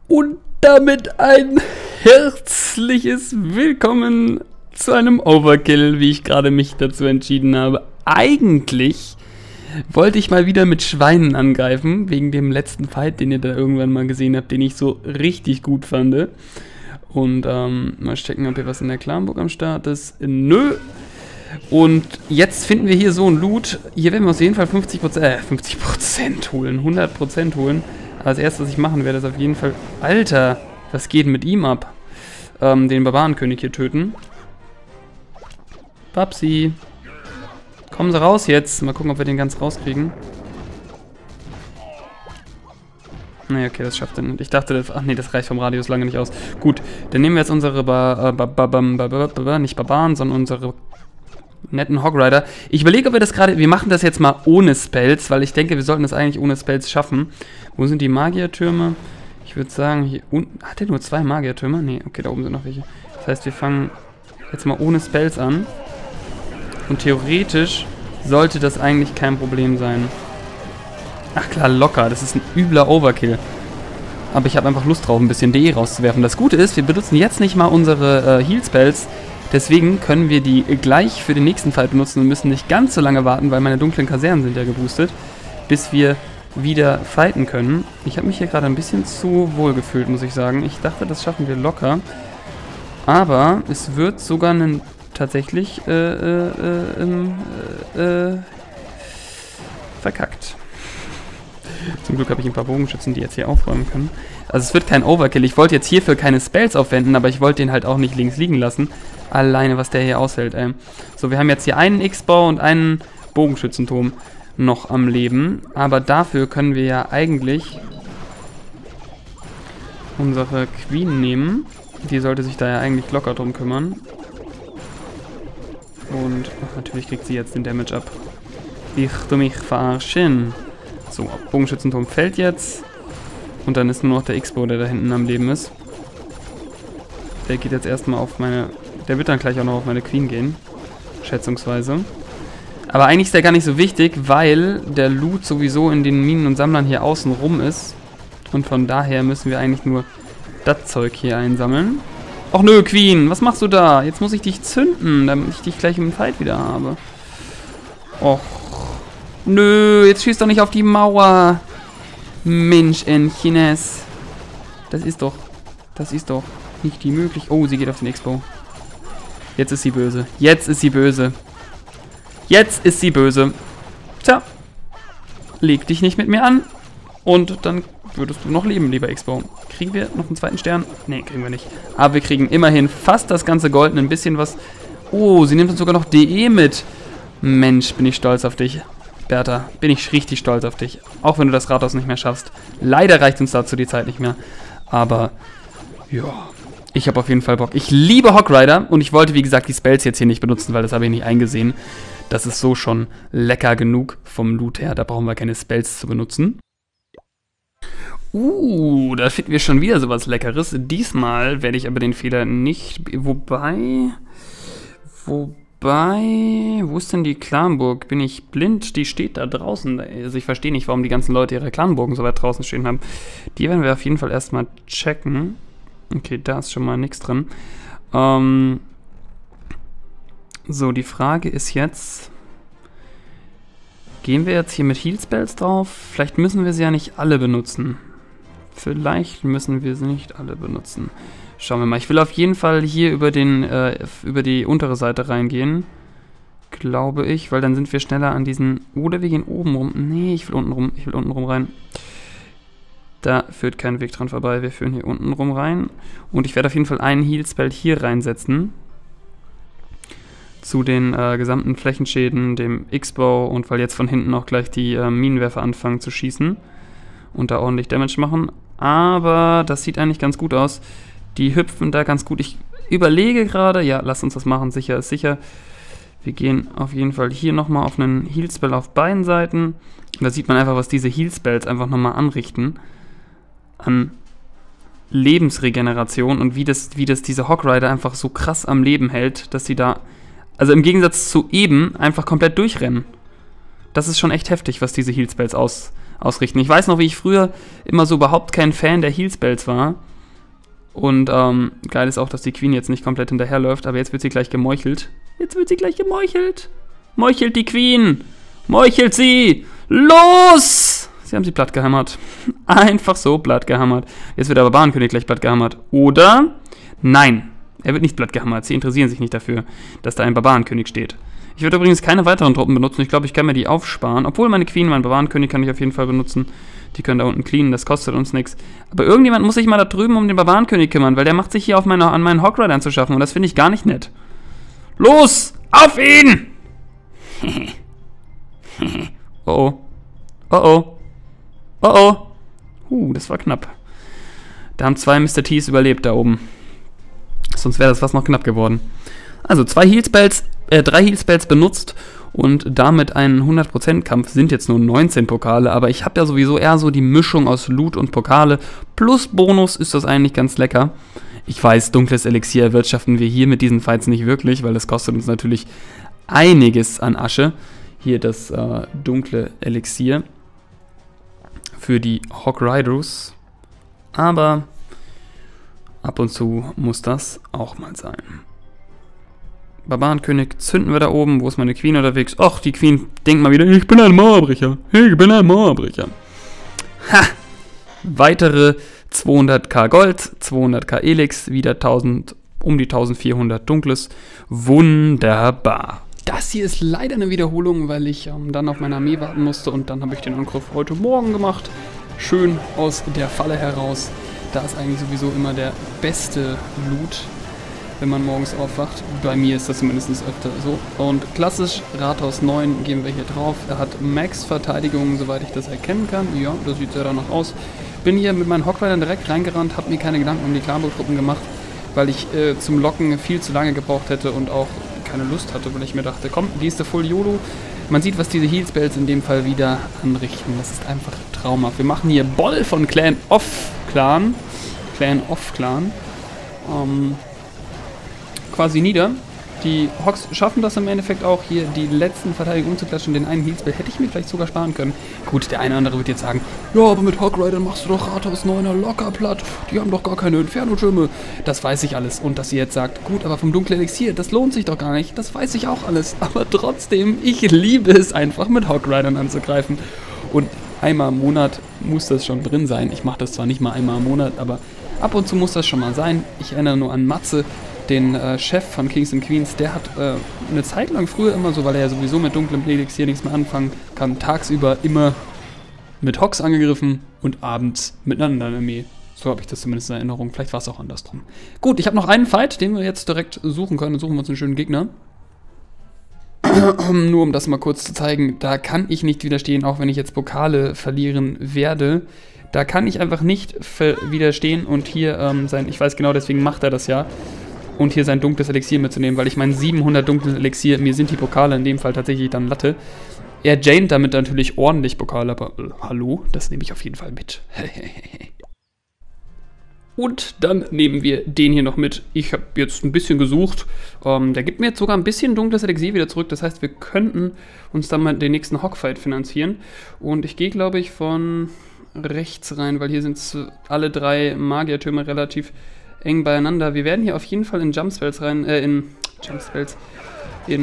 Und damit ein herzliches Willkommen zu einem Overkill, wie ich gerade mich dazu entschieden habe. Eigentlich wollte ich mal wieder mit Schweinen angreifen, wegen dem letzten Fight, den ihr da irgendwann mal gesehen habt, den ich so richtig gut fand. Und mal checken, ob hier was in der Clanburg am Start ist. Nö. Und jetzt finden wir hier so ein Loot. Hier werden wir auf jeden Fall 50% holen, 100% holen. Als erstes, was ich machen werde, ist auf jeden Fall... Alter, was geht mit ihm ab? Den Barbarenkönig hier töten. Papsi. Kommen Sie raus jetzt. Mal gucken, ob wir den ganz rauskriegen. Nee, okay, das schafft er nicht. Ich dachte, ach nee, das reicht vom Radius lange nicht aus. Gut, dann nehmen wir jetzt unsere nicht Barbaren, sondern unsere netten Hogrider. Ich überlege, ob wir das gerade... Wir machen das jetzt mal ohne Spells, weil ich denke, wir sollten das eigentlich ohne Spells schaffen. Wo sind die Magiertürme? Ich würde sagen, hier unten... Hat der nur 2 Magiertürme? Nee, okay, da oben sind noch welche. Das heißt, wir fangen jetzt mal ohne Spells an. Und theoretisch sollte das eigentlich kein Problem sein. Ach klar, locker. Das ist ein übler Overkill. Aber ich habe einfach Lust drauf, ein bisschen DE rauszuwerfen. Das Gute ist, wir benutzen jetzt nicht mal unsere Heal-Spells. Deswegen können wir die gleich für den nächsten Fight benutzen und müssen nicht ganz so lange warten, weil meine dunklen Kasernen sind ja geboostet, bis wir wieder fighten können. Ich habe mich hier gerade ein bisschen zu wohl gefühlt, muss ich sagen. Ich dachte, das schaffen wir locker. Aber es wird sogar einen tatsächlich verkackt. Zum Glück habe ich ein paar Bogenschützen, die jetzt hier aufräumen können. Also es wird kein Overkill. Ich wollte jetzt hierfür keine Spells aufwenden, aber ich wollte den halt auch nicht links liegen lassen. Alleine, was der hier aushält, ey. So, wir haben jetzt hier einen X-Bau und einen Bogenschützenturm noch am Leben. Aber dafür können wir ja eigentlich unsere Queen nehmen. Die sollte sich da ja eigentlich locker drum kümmern. Und natürlich kriegt sie jetzt den Damage ab. Ich tu mich verarschen. So, Bogenschützenturm fällt jetzt. Und dann ist nur noch der X-Bow, der da hinten am Leben ist. Der geht jetzt erstmal auf meine... Der wird dann gleich auch noch auf meine Queen gehen. Schätzungsweise. Aber eigentlich ist der gar nicht so wichtig, weil der Loot sowieso in den Minen und Sammlern hier außen rum ist. Und von daher müssen wir eigentlich nur das Zeug hier einsammeln. Och nö, Queen, was machst du da? Jetzt muss ich dich zünden, damit ich dich gleich im Fight wieder habe. Och. Nö, jetzt schießt doch nicht auf die Mauer. Mensch, Chines. Das ist doch nicht die Möglichkeit. Oh, sie geht auf den Expo. Jetzt ist sie böse. Jetzt ist sie böse. Jetzt ist sie böse. Tja. Leg dich nicht mit mir an. Und dann würdest du noch leben, lieber Expo. Kriegen wir noch einen zweiten Stern? Nee, kriegen wir nicht. Aber wir kriegen immerhin fast das ganze Gold, ein bisschen was. Oh, sie nimmt uns sogar noch DE mit. Mensch, bin ich stolz auf dich. Bertha, bin ich richtig stolz auf dich. Auch wenn du das Rathaus nicht mehr schaffst. Leider reicht uns dazu die Zeit nicht mehr. Aber, ja, ich habe auf jeden Fall Bock. Ich liebe Hogrider und ich wollte, wie gesagt, die Spells jetzt hier nicht benutzen, weil das habe ich nicht eingesehen. Das ist so schon lecker genug vom Loot her. Da brauchen wir keine Spells zu benutzen. Da finden wir schon wieder sowas Leckeres. Diesmal werde ich aber den Fehler nicht... Wobei, wo ist denn die Clanburg? Bin ich blind? Die steht da draußen. Also ich verstehe nicht, warum die ganzen Leute ihre Clanburgen so weit draußen stehen haben. Die werden wir auf jeden Fall erstmal checken. Okay, da ist schon mal nichts drin. So, die Frage ist jetzt... Gehen wir jetzt hier mit Heal-Spells drauf? Vielleicht müssen wir sie ja nicht alle benutzen. Vielleicht müssen wir sie nicht alle benutzen. Schauen wir mal. Ich will auf jeden Fall hier über die untere Seite reingehen. Glaube ich, weil dann sind wir schneller an diesen... Oder wir gehen oben rum. Nee, ich will unten rum. Ich will unten rum rein. Da führt kein Weg dran vorbei. Wir führen hier unten rum rein. Und ich werde auf jeden Fall einen Heal-Spell hier reinsetzen. Zu den gesamten Flächenschäden, dem X-Bow und weil jetzt von hinten auch gleich die Minenwerfer anfangen zu schießen. Und da ordentlich Damage machen. Aber das sieht eigentlich ganz gut aus. Die hüpfen da ganz gut. Ich überlege gerade, ja, lasst uns das machen, sicher ist sicher. Wir gehen auf jeden Fall hier nochmal auf einen Heal-Spell auf beiden Seiten. Und da sieht man einfach, was diese Heal-Spells einfach nochmal anrichten. An Lebensregeneration und wie das diese Hogrider einfach so krass am Leben hält, dass sie da, also im Gegensatz zu eben, einfach komplett durchrennen. Das ist schon echt heftig, was diese Heal-Spells ausrichten. Ich weiß noch, wie ich früher immer so überhaupt kein Fan der Heal-Spells war. Und geil ist auch, dass die Queen jetzt nicht komplett hinterherläuft, aber jetzt wird sie gleich gemeuchelt. Jetzt wird sie gleich gemeuchelt. Meuchelt die Queen. Meuchelt sie. Los! Sie haben sie platt gehammert. Einfach so platt gehammert. Jetzt wird aber Barbarenkönig gleich platt gehammert. Oder? Nein. Er wird nicht platt gehammert. Sie interessieren sich nicht dafür, dass da ein Barbarenkönig steht. Ich würde übrigens keine weiteren Truppen benutzen. Ich glaube, ich kann mir die aufsparen. Obwohl meine Queen, mein Barbarenkönig kann ich auf jeden Fall benutzen. Die können da unten cleanen, das kostet uns nichts. Aber irgendjemand muss sich mal da drüben um den Barbarenkönig kümmern, weil der macht sich hier auf an meinen Hogrider anzuschaffen und das finde ich gar nicht nett. Los! Auf ihn! Oh oh. Oh oh. Oh oh. Das war knapp. Da haben 2 Mr. T's überlebt da oben. Sonst wäre das fast noch knapp geworden. Also 3 Heal-Spells benutzt und damit einen 100% Kampf. Sind jetzt nur 19 Pokale, aber ich habe ja sowieso eher so die Mischung aus Loot und Pokale. Plus Bonus ist das eigentlich ganz lecker. Ich weiß, dunkles Elixier erwirtschaften wir hier mit diesen Fights nicht wirklich, weil das kostet uns natürlich einiges an Asche. Hier das dunkle Elixier für die Hogriders. Aber ab und zu muss das auch mal sein. Barbarenkönig zünden wir da oben. Wo ist meine Queen unterwegs? Och, die Queen denkt mal wieder, ich bin ein Mauerbrecher. Ich bin ein Mauerbrecher. Ha! Weitere 200k Gold, 200k Elix, wieder um die 1400 Dunkles. Wunderbar. Das hier ist leider eine Wiederholung, weil ich dann auf meine Armee warten musste und dann habe ich den Angriff heute Morgen gemacht. Schön aus der Falle heraus. Da ist eigentlich sowieso immer der beste Loot, wenn man morgens aufwacht. Bei mir ist das zumindest öfter so. Und klassisch Rathaus 9 gehen wir hier drauf. Er hat Max-Verteidigung, soweit ich das erkennen kann. Ja, das sieht sehr danach aus. Bin hier mit meinen Hogridern direkt reingerannt, habe mir keine Gedanken um die Clanburg-Truppen gemacht, weil ich zum Locken viel zu lange gebraucht hätte und auch keine Lust hatte, weil ich mir dachte, komm, die ist der Full YOLO. Man sieht, was diese Heal-Spells in dem Fall wieder anrichten. Das ist einfach traumhaft. Wir machen hier Boll von Clan of Clan. Quasi nieder. Die Hogs schaffen das im Endeffekt auch, hier die letzten Verteidigungen umzuklatschen. Den einen Heal-Spell hätte ich mir vielleicht sogar sparen können. Gut, der eine oder andere wird jetzt sagen, ja, aber mit Hogridern machst du doch Rathaus 9er locker platt. Die haben doch gar keine Inferno-Türme. Das weiß ich alles. Und dass ihr jetzt sagt, gut, aber vom dunklen Elixier, das lohnt sich doch gar nicht. Das weiß ich auch alles. Aber trotzdem, ich liebe es einfach, mit Hogridern anzugreifen. Und einmal im Monat muss das schon drin sein. Ich mache das zwar nicht mal einmal im Monat, aber ab und zu muss das schon mal sein. Ich erinnere nur an Matze, den Chef von Kings and Queens. Der hat eine Zeit lang früher immer so, weil er ja sowieso mit dunklem Elixier nichts mehr anfangen kann, tagsüber immer mit Hogs angegriffen und abends mit einer anderen Armee. So habe ich das zumindest in Erinnerung. Vielleicht war es auch andersrum. Gut, ich habe noch einen Fight, den wir jetzt direkt suchen können. Dann suchen wir uns einen schönen Gegner. Nur um das mal kurz zu zeigen, da kann ich nicht widerstehen, auch wenn ich jetzt Pokale verlieren werde. Da kann ich einfach nicht widerstehen und hier ich weiß genau, deswegen macht er das ja, und hier sein dunkles Elixier mitzunehmen, weil ich meine 700 dunkles Elixier, mir sind die Pokale in dem Fall tatsächlich dann Latte. Er jaint damit natürlich ordentlich Pokale, aber hallo, das nehme ich auf jeden Fall mit. Und dann nehmen wir den hier noch mit. Ich habe jetzt ein bisschen gesucht. Der gibt mir jetzt sogar ein bisschen dunkles Elixier wieder zurück. Das heißt, wir könnten uns dann mal den nächsten Hogfight finanzieren. Und ich gehe, glaube ich, von rechts rein, weil hier sind alle 3 Magiertürme relativ eng beieinander. Wir werden hier auf jeden Fall in Jumpspells rein, wie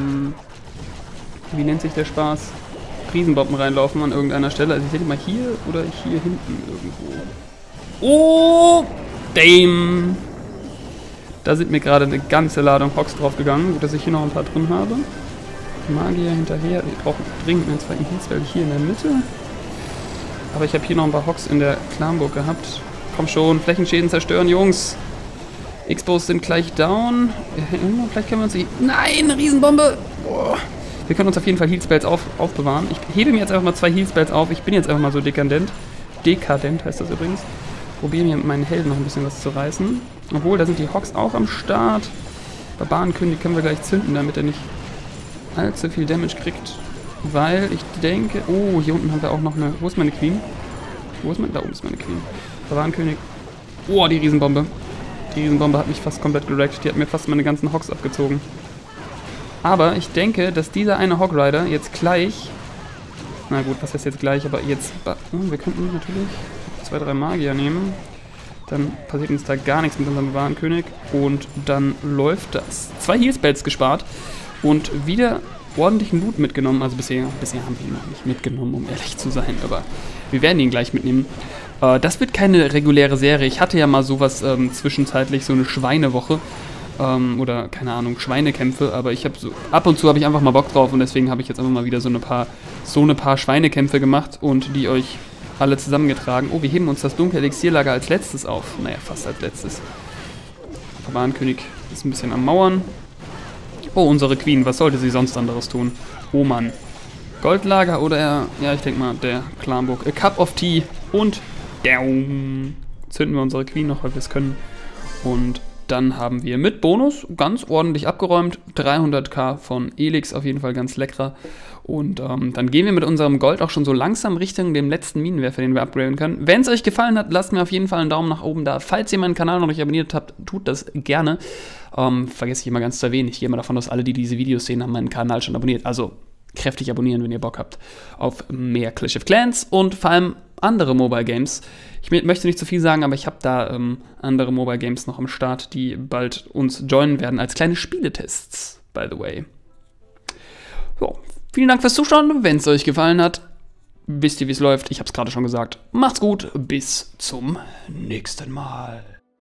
nennt sich der Spaß? Riesenbomben reinlaufen an irgendeiner Stelle. Also ich sehe mal hier oder hier hinten irgendwo. Oh, damn. Da sind mir gerade eine ganze Ladung Hogs draufgegangen, sodass ich hier noch ein paar drin habe. Magier hinterher. Wir brauchen dringend einen zweiten Heal-Spell hier in der Mitte. Aber ich habe hier noch ein paar Hogs in der Clanburg gehabt. Komm schon, Flächenschäden zerstören, Jungs. X-Bows sind gleich down. Vielleicht können wir uns... Nein, eine Riesenbombe. Boah. Wir können uns auf jeden Fall Heal-Spells aufbewahren. Ich hebe mir jetzt einfach mal 2 Heal-Spells auf. Ich bin jetzt einfach mal so dekadent. Dekadent heißt das übrigens. Probiere mir mit meinen Helden noch ein bisschen was zu reißen. Obwohl, da sind die Hogs auch am Start. Barbarenkönig können wir gleich zünden, damit er nicht allzu viel Damage kriegt. Weil ich denke... Oh, hier unten haben wir auch noch eine... Wo ist meine Queen? Wo ist meine... Da oben ist meine Queen. Barbarenkönig. Oh, die Riesenbombe. Die Riesenbombe hat mich fast komplett gerackt. Die hat mir fast meine ganzen Hogs abgezogen. Aber ich denke, dass dieser eine Hogrider jetzt gleich Na gut, was heißt jetzt gleich, aber jetzt... wir könnten natürlich 2, 3 Magier nehmen. Dann passiert uns da gar nichts mit unserem Warenkönig. Und dann läuft das. 2 Heal-Spells gespart. Und wieder ordentlichen Loot mitgenommen. Also bisher haben wir ihn noch nicht mitgenommen, um ehrlich zu sein. Aber wir werden ihn gleich mitnehmen. Das wird keine reguläre Serie. Ich hatte ja mal sowas zwischenzeitlich, so eine Schweinewoche. Oder, keine Ahnung, Schweinekämpfe. Aber ich habe so, ab und zu habe ich einfach mal Bock drauf. Und deswegen habe ich jetzt einfach mal wieder so eine paar Schweinekämpfe gemacht. Und die euch alle zusammengetragen. Oh, wir heben uns das dunkle Elixierlager als letztes auf. Naja, fast als letztes. Der Warenkönig ist ein bisschen am Mauern. Oh, unsere Queen. Was sollte sie sonst anderes tun? Oh Mann. Goldlager oder, ja, ich denke mal, der Clanburg. A Cup of Tea und down. Zünden wir unsere Queen noch, weil wir es können. Und dann haben wir mit Bonus ganz ordentlich abgeräumt. 300k von Elix, auf jeden Fall ganz leckerer. Und dann gehen wir mit unserem Gold auch schon so langsam Richtung dem letzten Minenwerfer, den wir upgraden können. Wenn es euch gefallen hat, lasst mir auf jeden Fall einen Daumen nach oben da. Falls ihr meinen Kanal noch nicht abonniert habt, tut das gerne. Vergesse ich immer ganz zu erwähnen. Ich gehe immer davon aus, alle, die diese Videos sehen, haben meinen Kanal schon abonniert. Also kräftig abonnieren, wenn ihr Bock habt auf mehr Clash of Clans und vor allem andere Mobile Games. Ich möchte nicht zu viel sagen, aber ich habe da andere Mobile Games noch am Start, die bald uns joinen werden als kleine Spieletests, by the way. So, vielen Dank fürs Zuschauen. Wenn es euch gefallen hat, wisst ihr, wie es läuft. Ich habe es gerade schon gesagt. Macht's gut, bis zum nächsten Mal.